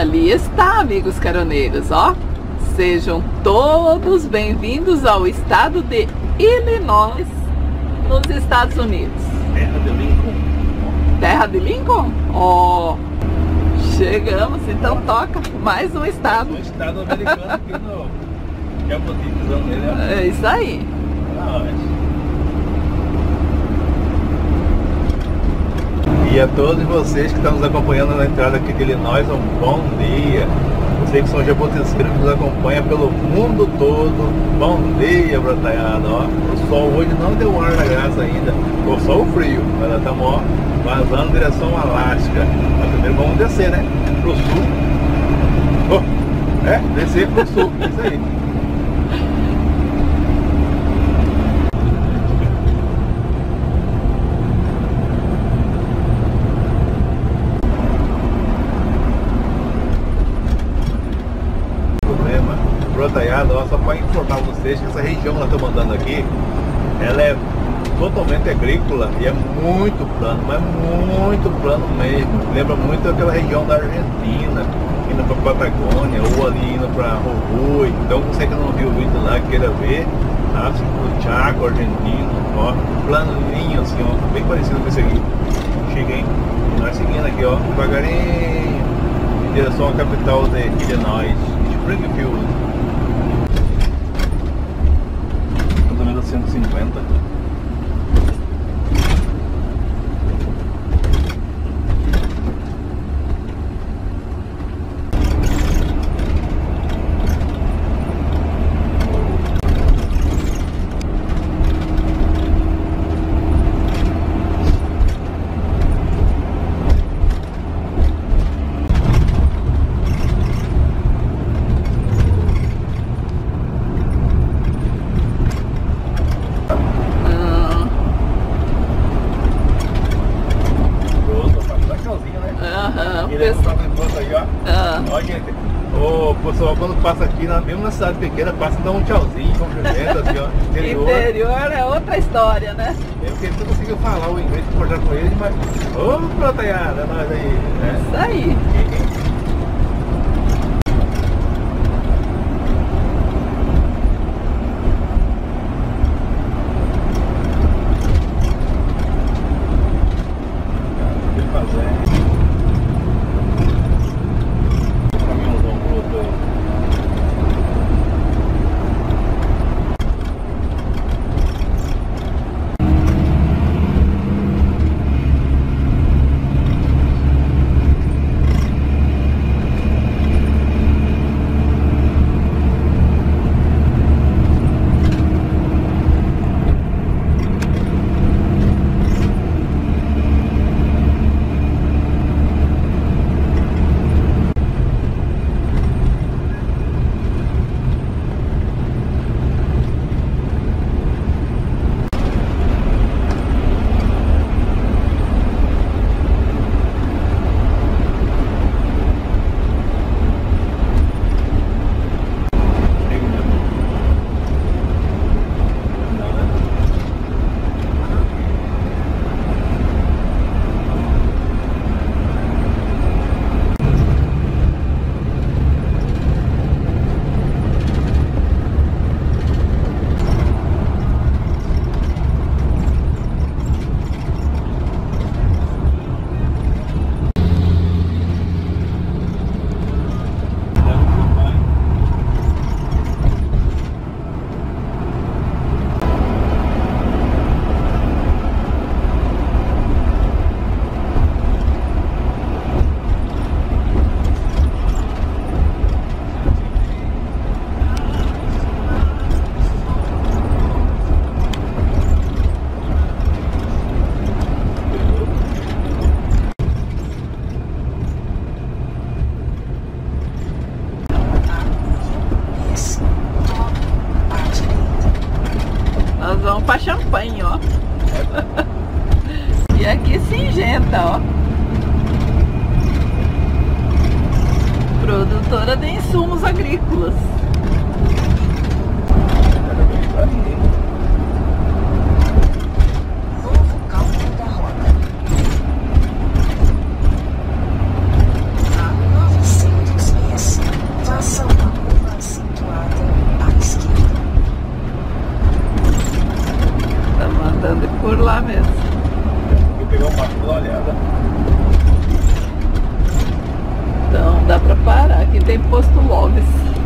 Ali está, amigos caroneiros, ó. Sejam todos bem-vindos ao estado de Illinois, nos Estados Unidos. Terra de Lincoln. Terra de Lincoln? Ó, chegamos, então toca mais um estado. Um estado americano aqui no... Que é o motivozão dele, ó. É isso aí. E a todos vocês que estão nos acompanhando na entrada aqui de Illinois, um bom dia. Vocês que são jaboticeiros que nos acompanham pelo mundo todo, bom dia, brotaiada, ó. O sol hoje não deu um ar na graça ainda, ficou só o frio, mas nós estamos, ó, vazando em direção ao Alasca. Mas primeiro vamos descer, né, pro sul. Descer pro sul, é isso aí. Brotaiada, só para informar vocês que essa região que nós estamos andando aqui, ela é totalmente agrícola e é muito plano, mas muito plano mesmo. Lembra muito aquela região da Argentina, indo para Patagônia ou ali indo para Jujuy. Então você que não viu o vídeo lá, queira ver, tá? O Chaco argentino, ó, planinho assim, ó, bem parecido com esse aqui. Chega, hein? E nós seguindo aqui, ó, devagarinho, em direção à capital de Illinois, Springfield. 150. Ó, gente, o pessoal quando passa aqui, mesmo na cidade pequena, passa e dá um tchauzinho, cumprimenta, assim, ó. Interior é outra história, né? Eu que não conseguiu falar o inglês para conversar com eles, mas... Ô, brotaiada, nós aí, né? Isso aí. Nós vamos pra Champanhe, ó. E aqui Singenta, ó. Produtora de insumos agrícolas. lá mesmo. Vou pegar o mapa pra dar uma olhada. Então dá pra parar. Aqui tem posto Loves.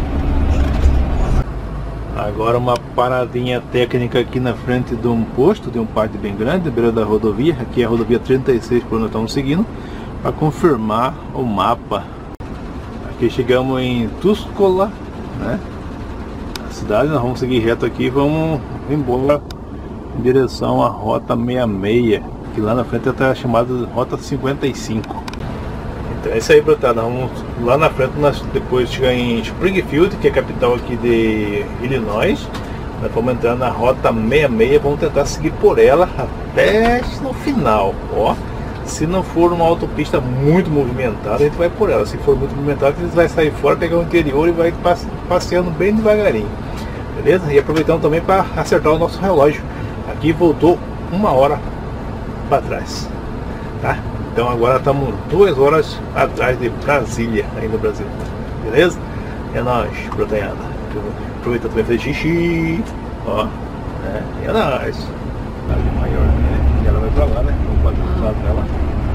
Agora uma paradinha técnica aqui na frente de um posto, de um pátio bem grande, beira da rodovia. Aqui é a rodovia 36 por onde nós estamos seguindo, para confirmar o mapa. Aqui chegamos em Tuscola, né? A cidade, nós vamos seguir reto aqui e vamos embora em direção à rota 66, que lá na frente está chamada de rota 55. Então é isso aí, brotada. Vamos lá na frente, nós depois chegar em Springfield, que é a capital aqui de Illinois. Nós vamos entrar na rota 66, vamos tentar seguir por ela até no final, ó. Se não for uma autopista muito movimentada, a gente vai por ela. Se for muito movimentada, a gente vai sair fora, pegar o interior e vai passeando bem devagarinho, beleza? E aproveitando também para acertar o nosso relógio. Aqui voltou 1 hora para trás, tá? Então agora estamos 2 horas atrás de Brasília, aí no Brasil, beleza? É nóis, proteína. Aproveita também fazer xixi, ó, é nóis. Ali maior, né? E ela vai pra lá, né? Não pode ir lá dela.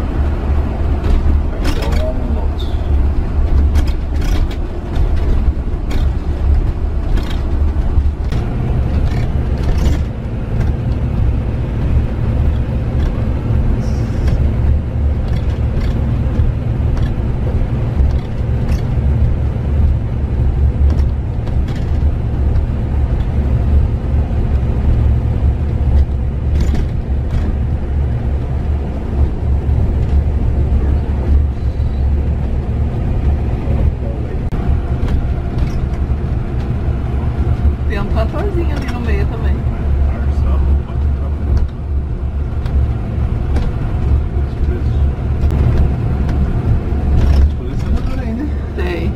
Então é um nosso. Tem um tratorzinho ali no meio também. Tem.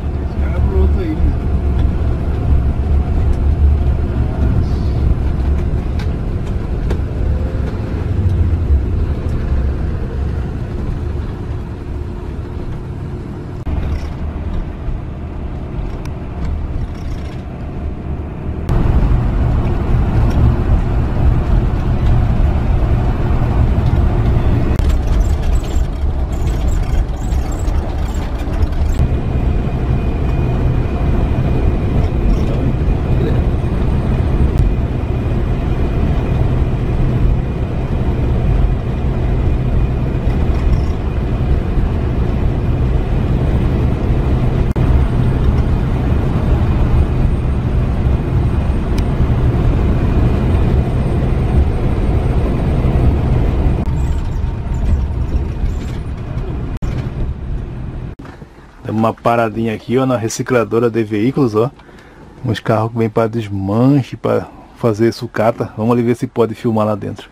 Uma paradinha aqui, ó, na recicladora de veículos, ó. Uns carros que vêm para desmanche, para fazer sucata. Vamos ali ver se pode filmar lá dentro.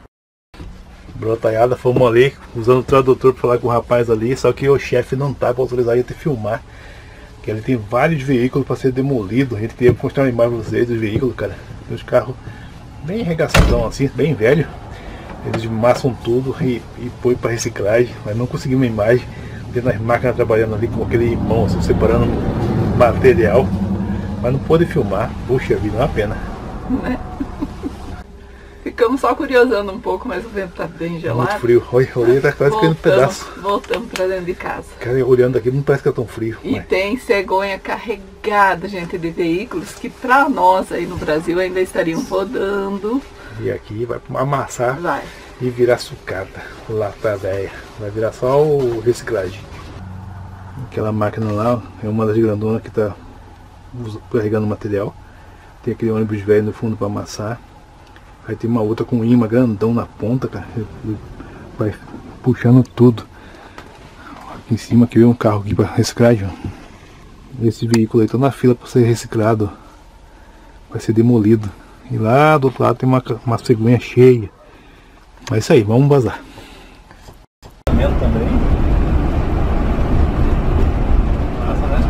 Brotaiada, fomos ali usando o tradutor para falar com o rapaz ali, só que o chefe não tá para autorizar a gente filmar. Que ele tem vários veículos para ser demolido. A gente queria mostrar uma imagem para vocês dos veículos, cara. Tem os carros bem arregaçadão assim, bem velho. Eles massam tudo e põem para reciclagem, mas não conseguimos uma imagem. Tendo as máquinas trabalhando ali com aquele mão assim, separando material, mas não pôde filmar. Puxa vida, é uma pena. Né? Ficamos só curiosando um pouco, mas o vento tá bem gelado. Muito frio, olha, tá quase caindo um pedaço. Voltamos pra dentro de casa. Cara, olhando aqui não parece que é tão frio. E mas tem cegonha carregada, gente, de veículos que pra nós aí no Brasil ainda estariam rodando. E aqui vai amassar. Vai. E virar sucata, lata velha. Vai virar só o reciclagem. Aquela máquina lá é uma das grandonas que está carregando material. Tem aquele ônibus velho no fundo para amassar. Aí tem uma outra com imã grandão na ponta, cara. Vai puxando tudo. Aqui em cima aqui vem um carro aqui para reciclagem. Esse veículo aí está na fila para ser reciclado. Vai ser demolido. E lá do outro lado tem uma cegonha cheia. Mas é isso aí, vamos vazar. Também. Massa, né?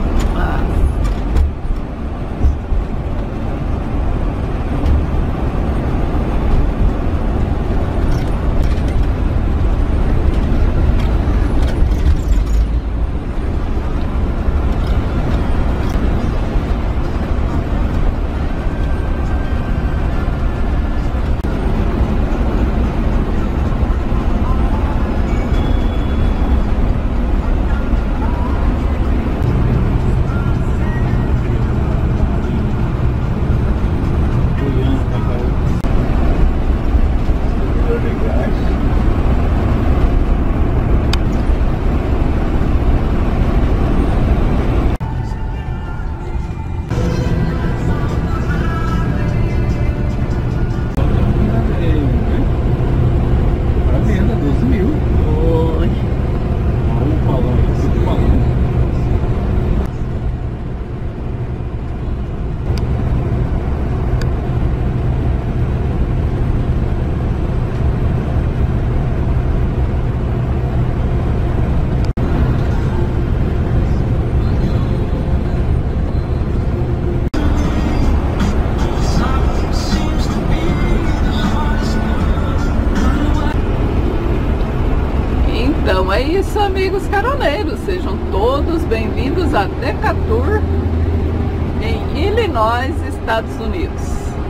Então é isso, amigos caroneiros, sejam todos bem-vindos a Decatur, em Illinois, Estados Unidos.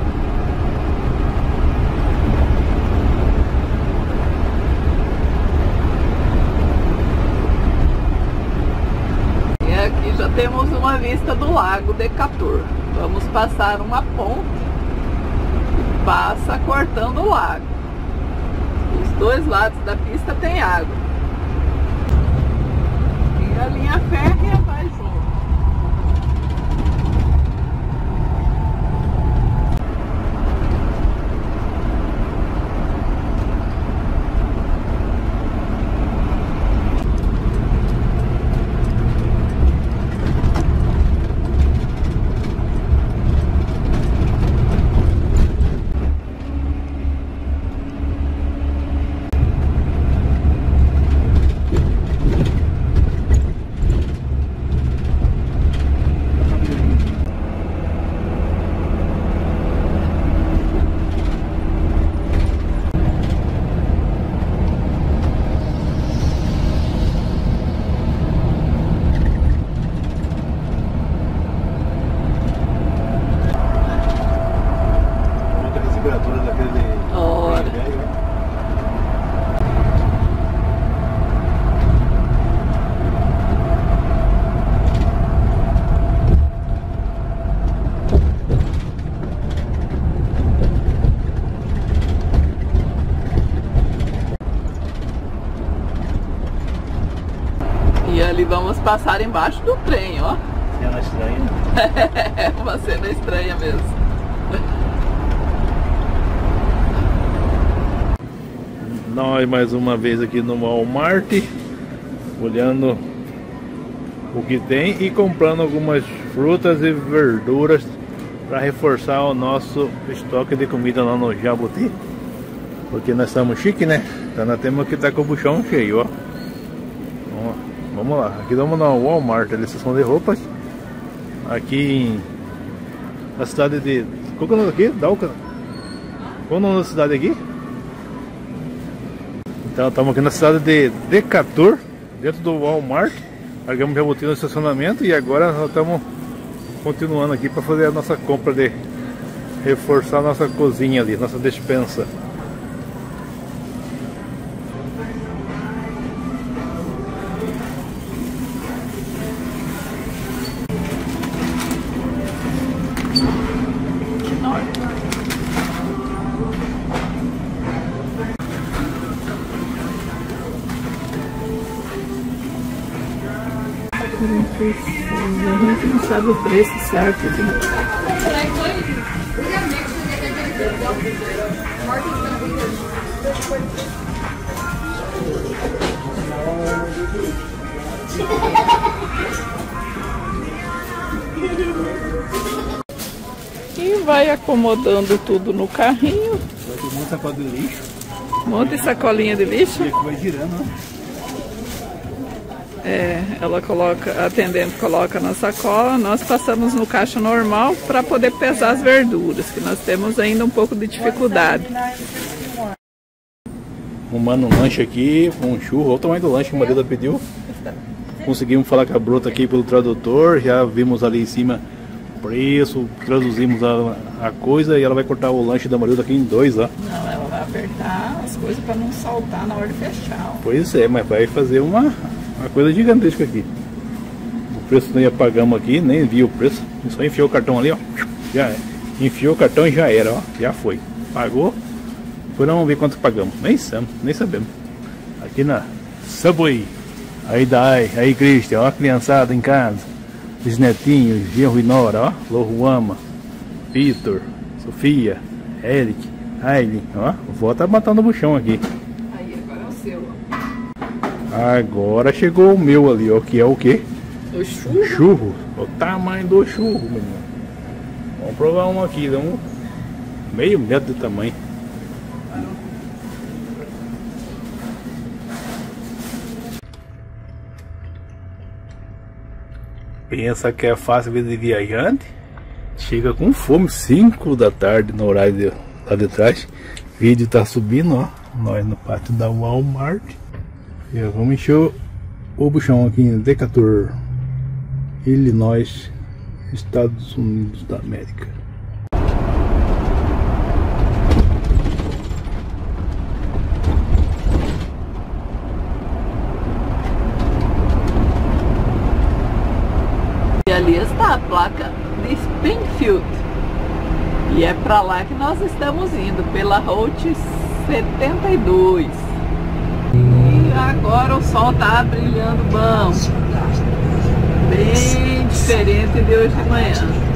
E aqui já temos uma vista do lago Decatur. Vamos passar uma ponte que passa cortando o lago. Os dois lados da pista tem água. E a linha férrea vai junto. E ali vamos passar embaixo do trem, ó. Cena estranha. É uma cena estranha mesmo. Nós mais uma vez aqui no Walmart, olhando o que tem e comprando algumas frutas e verduras para reforçar o nosso estoque de comida lá no Jabuti. Porque nós estamos chique, né? Então nós temos que estar com o buchão cheio, ó. Vamos lá, aqui estamos no Walmart, ali seção de roupas. Aqui na cidade de... Qual que é o nome aqui? Dalca? Qual é o nome da cidade aqui? Então estamos aqui na cidade de Decatur, dentro do Walmart. Largamos Jabuti no estacionamento e agora nós estamos continuando aqui para fazer a nossa compra de reforçar a nossa cozinha ali, nossa despensa. A gente não sabe o preço certo aqui. E vai acomodando tudo no carrinho. Vai ter muita sacola de lixo. Um monte de sacolinha de lixo. E aqui vai girando, né? É, ela coloca, a atendente coloca na sacola, nós passamos no caixa normal para poder pesar as verduras, que nós temos ainda um pouco de dificuldade. Arrumando um lanche aqui, um churro, olha o tamanho do lanche que a Marida pediu. Conseguimos falar com a Bruta aqui pelo tradutor, já vimos ali em cima o preço, traduzimos a coisa e ela vai cortar o lanche da Marida aqui em dois, ó. Não, ela vai apertar as coisas para não saltar na hora de fechar. Ó. Pois é, mas vai fazer uma coisa gigantesca aqui. O preço nem apagamos aqui, nem vi o preço. Só enfiou o cartão ali, ó. Já é. Enfiou o cartão e já era, ó. Já foi. Pagou. Depois vamos ver quanto pagamos. Nem sabemos. Aqui na Subway. Aí Dai, aí Cristian, ó a criançada em casa. Os netinhos, Genro e Nora, ó. Loruama, Vitor, Sofia, Eric, Aileen, ó. O vó tá matando o buchão aqui. Aí, agora é o seu, ó. Agora chegou o meu ali, ó, que é o que? O churro. Churro. O tamanho do churro, menino. Vamos provar um aqui, dá um meio metro de tamanho. Pensa que é fácil vida de viajante? Chega com fome, 5 da tarde no horário lá de trás. O vídeo tá subindo, ó. Nós no pátio da Walmart. E vamos encher o buchão aqui em Decatur, Illinois, Estados Unidos da América. E ali está a placa de Springfield. E é para lá que nós estamos indo, pela Route 72. E agora o sol tá brilhando bom. Bem diferente de hoje de manhã.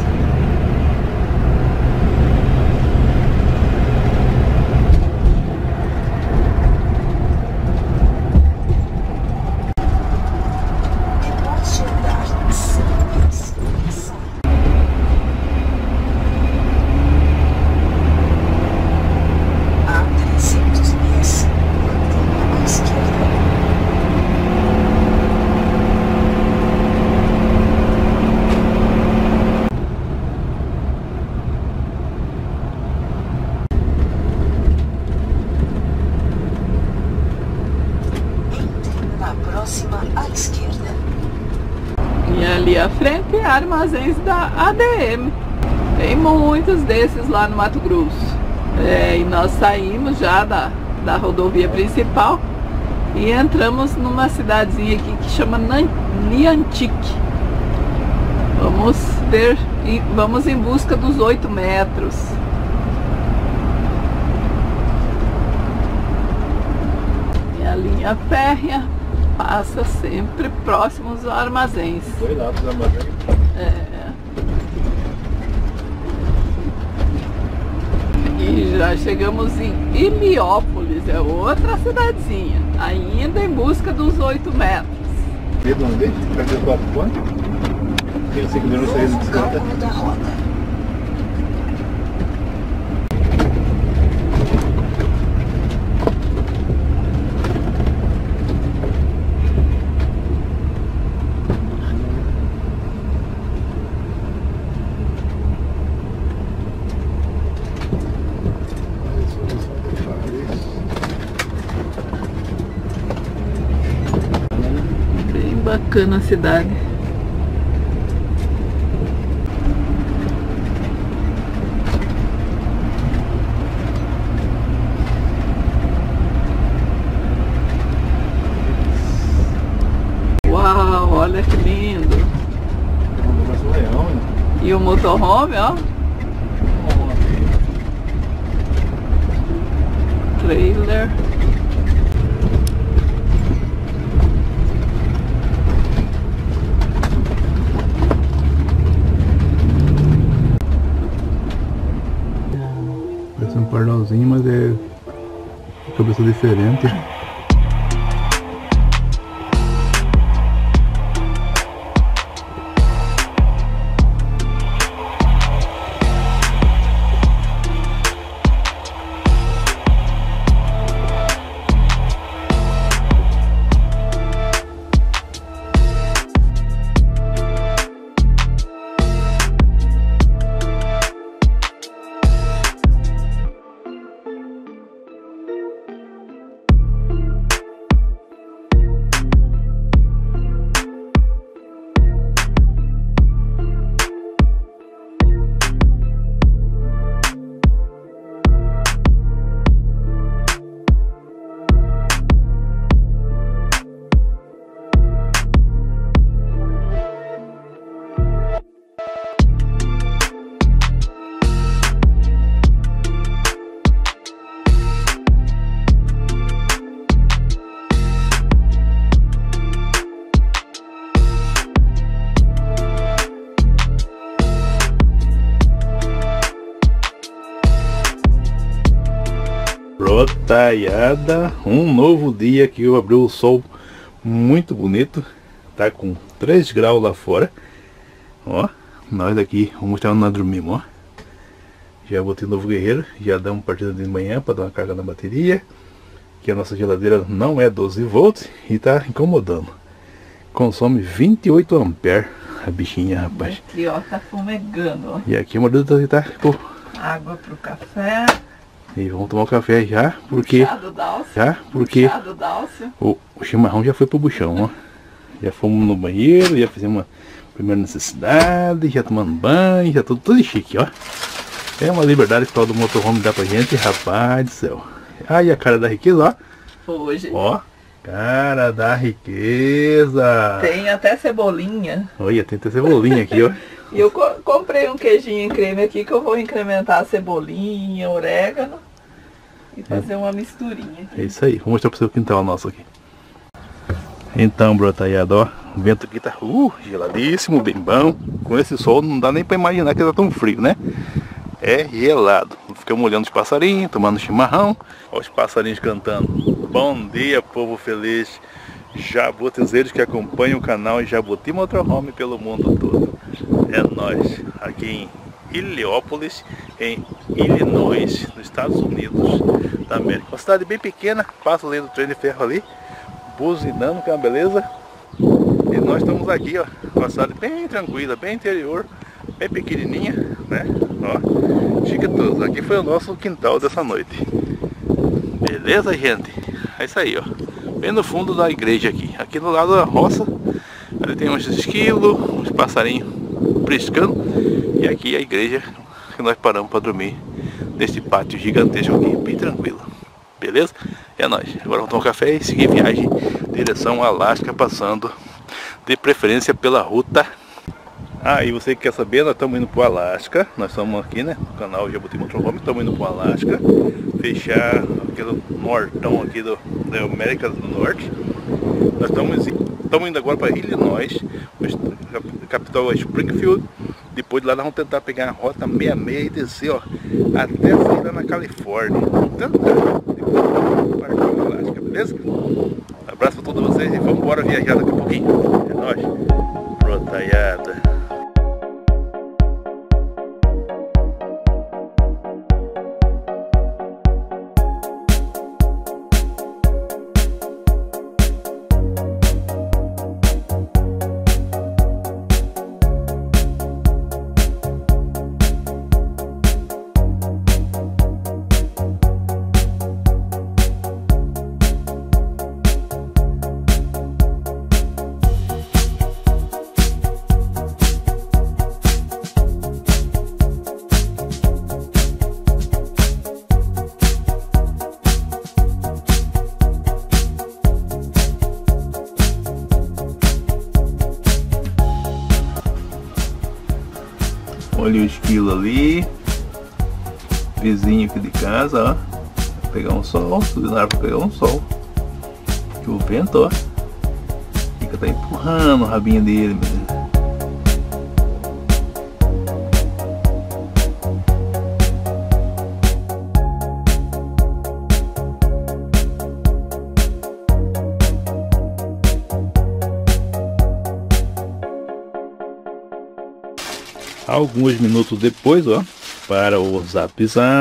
À esquerda. E ali à frente armazéns da ADM. Tem muitos desses lá no Mato Grosso. E nós saímos já da rodovia principal e entramos numa cidadezinha aqui que chama Niantic. Vamos em busca dos 8 metros. E a linha férrea passa sempre próximos aos armazéns. Foi lá dos armazéns. E já chegamos em Heliópolis, é outra cidadezinha, ainda em busca dos 8 metros. Medo não vê? Vai ver 4 quanto? Tem 5 minutos aí de bicicleta. Da roda. Bem bacana a cidade. Uau, olha que lindo. E o motorhome, ó. Trailer. Parece um pardalzinho, mas é cabeça diferente. Protaiada, um novo dia que abriu o sol muito bonito, tá com 3 graus lá fora, ó, nós aqui, vamos estar na dormimos, ó, já botei o novo guerreiro, já damos partida de manhã para dar uma carga na bateria, que a nossa geladeira não é 12 volts e tá incomodando, consome 28 amperes a bichinha, rapaz. Aqui ó, tá fumegando, ó. E aqui uma dúvida tá com água pro café. E vamos tomar um café já, porque o chimarrão já foi pro buchão, ó. Já fomos no banheiro, já fizemos uma primeira necessidade, já tomando banho, já tudo chique, ó. É uma liberdade que todo motorhome dá pra gente, rapaz do céu. Aí a cara da riqueza, ó. Hoje. Ó, cara da riqueza. Tem até cebolinha. Olha, tem até cebolinha aqui, ó. E eu comprei um queijinho em creme aqui que eu vou incrementar a cebolinha, orégano e fazer uma misturinha. É isso aí, vou mostrar pro seu quintal nosso aqui. Então, brotaiada, ó, o vento aqui tá geladíssimo, bem bom. Com esse sol não dá nem pra imaginar que tá tão frio, né? É gelado. Ficamos olhando os passarinhos, tomando chimarrão. Ó, os passarinhos cantando. Bom dia, povo feliz. Jabutizeiros que acompanham o canal Jabuti Motorhome pelo mundo todo. É nós, aqui em Heliópolis, em Illinois, nos Estados Unidos da América. Uma cidade bem pequena, passa além do trem de ferro ali, buzinando, que é uma beleza. E nós estamos aqui, ó, uma cidade bem tranquila, bem interior, bem pequenininha, né? Ó, chiquetoso. Aqui foi o nosso quintal dessa noite. Beleza, gente? É isso aí, ó. Bem no fundo da igreja aqui. Aqui do lado da roça, ali tem uns esquilos, uns passarinhos priscando. E aqui a igreja que nós paramos para dormir nesse pátio gigantesco aqui, bem tranquilo. Beleza? É nóis. Agora vamos tomar um café e seguir viagem direção Alasca, passando de preferência pela ruta. Ah, e você que quer saber, nós estamos indo para o Alasca. Nós estamos aqui, né, no canal Jabuti Motorhome. Estamos indo para o Alasca, fechar aquele nortão aqui da América do Norte. Nós estamos indo agora para Illinois, a capital é Springfield. Depois de lá nós vamos tentar pegar a rota 66 e descer, ó, até sair lá na Califórnia. Então, depois partir para o Alasca, beleza? Um abraço para todos vocês e vamos embora viajar daqui a pouquinho. É nóis. Brotaiada. Olha o esquilo ali, vizinho aqui de casa, ó. Vou pegar um sol, subir na árvore para pegar um sol. Que o vento, ó, fica tá empurrando o rabinho dele, meu Deus. Alguns minutos depois, ó, para o Zap,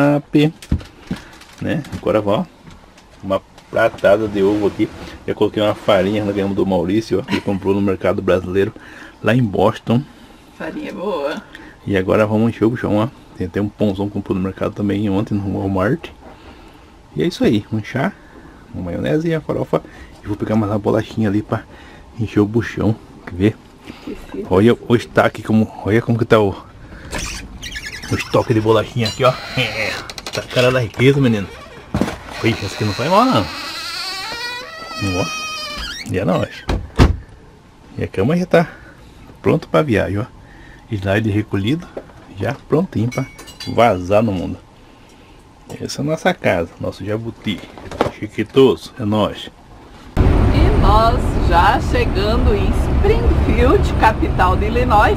né? Agora, ó, uma pratada de ovo aqui. Já coloquei uma farinha, nós ganhamos do Maurício, ó, que comprou no mercado brasileiro lá em Boston. Farinha boa. E agora vamos encher o buchão, ó. Tem até um pãozão que comprou no mercado também ontem no Walmart. E é isso aí, um chá, uma maionese e a farofa. E vou pegar mais uma bolachinha ali para encher o buchão. Quer ver? Olha o estoque, olha como que tá o estoque de bolachinha aqui, ó. Tá a cara da riqueza, menino. Ixi, essa aqui não vai mal, não. Ó, e é nóis. E a cama já tá pronto pra viagem, ó. Slide recolhido, já prontinho pra vazar no mundo. Essa é a nossa casa, nosso Jabuti. Chiquitoso, é nóis. E nós já chegando em Springfield, capital de Illinois,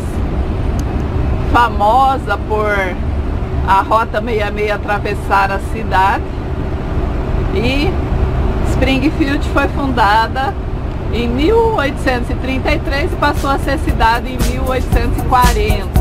famosa por a Rota 66 atravessar a cidade. E Springfield foi fundada em 1833 e passou a ser cidade em 1840.